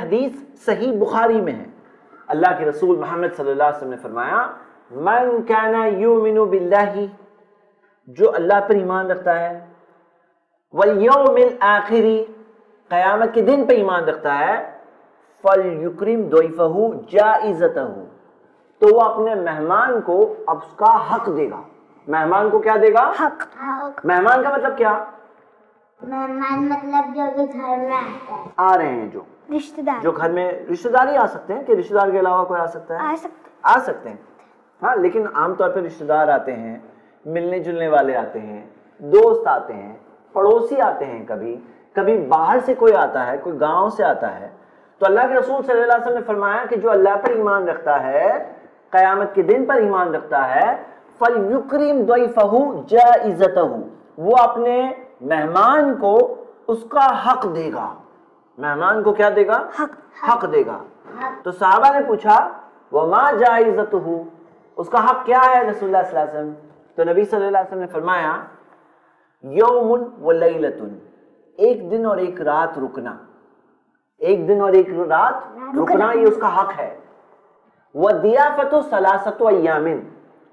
حدیث صحیح بخاری میں ہے، اللہ کے رسول محمد صلی اللہ علیہ وسلم نے فرمایا من کان یؤمن باللہ، جو اللہ پر ایمان رکھتا ہے، والیوم الآخر، قیامت کے دن پہ ایمان رکھتا ہے، فلیکرم ضیفہ جائزتہ، تو وہ اپنے مہمان کو اب اس کا حق دے گا۔ مہمان کو کیا دے گا؟ حق۔ مہمان کا مطلب کیا؟ مہمان مطلب جو کہ گھر میں آتا ہے، آ رہے ہیں جو رشتہ دار، جو گھر میں رشتہ دار ہی آ سکتے ہیں کہ رشتہ دار کے علاوہ کوئی آ سکتا ہے؟ آ سکتے ہیں، ہاں، لیکن عام طور پہ رشتہ دار آتے ہیں، ملنے جلنے والے آتے ہیں، دوست آتے ہیں، پڑوسی آتے ہیں، کبھی باہر سے کوئی آتا ہے، کوئی گاؤں سے آتا ہے۔ تو اللہ کے رسول صلی اللہ علیہ وسلم نے فرمایا کہ جو اللہ پر ایمان رکھتا ہے، قیامت کے دن پر ایمان رکھتا ہے، فَلْيُكْرِمْ ضَيْفَهُ جَائِزَتَهُ، وہ اپنے مہمان کو اس کا حق دے گا۔ مہمان کو کیا دے گا؟ حق دے گا۔ تو صحابہ نے پوچھا وَمَا جَائِزَتُهُ، اس کا حق کیا ہے رسول اللہ صلی اللہ علیہ وسلم؟ تو نبی صلی اللہ علیہ وسلم نے فرمایا یوم ولیلۃ، ایک دن اور ایک رات رکنا، ایک دن اور ایک رات رکنا، یہ اس کا حق ہے۔ وَالضِّيَافَةُ ثَلَاثَةُ أَيَّامٍ،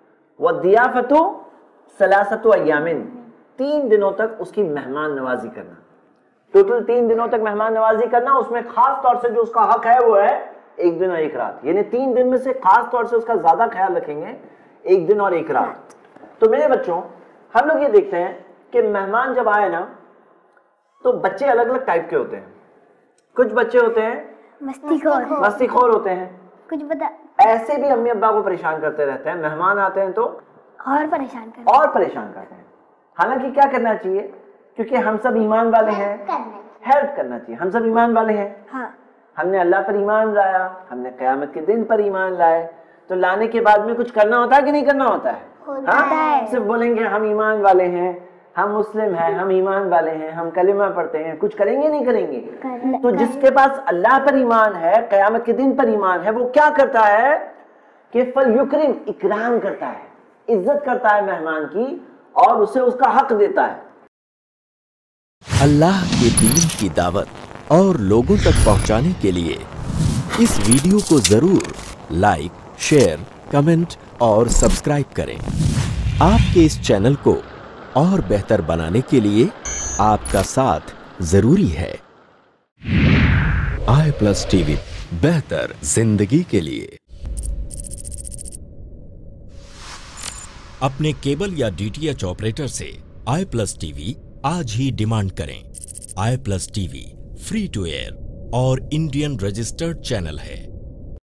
وَالضِّيَافَةُ ثَلَاثَةُ أَيَّامٍ، 3 دنوں تک اس کی مہمان نوازی کرنا، ٹوٹل 3 دنوں تک مہمان نوازی کرنا، اس میں خاص طور سے جو اس کا حق ہے وہ ہے ایک دن اور ایک رات، یعنی 3 دن میں سے خاص طور سے اس کا زیادہ خیال رکھیں گے، ایک دن اور ایک رات۔ تو میرے بچوں، ہم لوگ یہ دیکھتے ہیں کہ مہمان جب آئے نا تو بچے الگ الگ ٹائپ کے ہوتے ہیں۔ کچھ بچے ہوتے ہیں مستی خور ہوتے ہیں، کچھ ایسے بھی امی ابا کو پریشان کرتے رہتے ہیں، مہمان آتے ہیں تو اور پریشان کرتے ہیں۔ حالانکہ کیا کرنا چاہیے؟ کیونکہ ہم سب ایمان والے ہیں، ہیلپ کرنا چاہیے، ہم سب ایمان والے ہیں، ہم نے اللہ پر ایمان لایا، ہم نے قیامت کے دن پر ایمان لائے، تو لانے کے بعد میں کچھ کرنا ہوتا ہے کہ نہیں کرنا ہوتا ہے؟ ہاں، صرف بولیں گے ہم ایمان والے ہیں، ہم مسلم ہیں، ہم ایمان والے ہیں، ہم کلمہ پڑھتے ہیں، کچھ کریں گے نہیں کریں گے؟ تو جس کے پاس اللہ پر ایمان ہے، قیامت کے دن پر ایمان ہے، وہ کیا کرتا ہے کہ فَلْيُكْرِمْ، اکرام کرتا ہے، عزت کرتا ہے مہمان کی، اور اسے اس کا حق دیتا ہے۔ اللہ کے دین کی دعوت اور لوگوں تک پہنچانے کے لیے اس ویڈیو کو ضرور لائک، شیئر، کمنٹ اور سبسکرائب کریں۔ آپ کے اس چینل کو اور بہتر بنانے کے لیے آپ کا ساتھ ضروری ہے۔ i+TV، بہتر زندگی کے لیے۔ اپنے کیبل یا DTH آپریٹر سے i+TV آج ہی ڈیمانڈ کریں۔ i+TV فری ٹو ایئر اور انڈین رجسٹرڈ چینل ہے۔